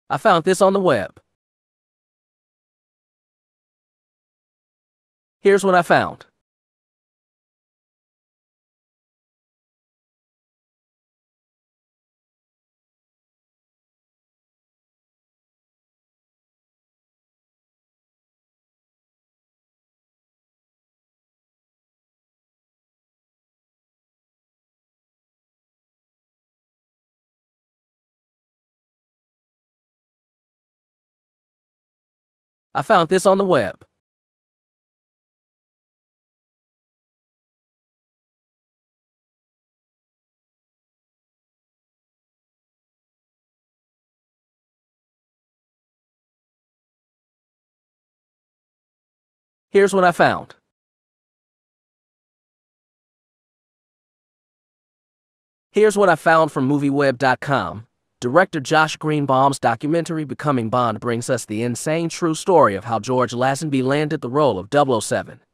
I found this on the web. Here's what I found. I found this on the web. Here's what I found. Here's what I found from MovieWeb.com. Director Josh Greenbaum's documentary Becoming Bond brings us the insane true story of how George Lazenby landed the role of 007.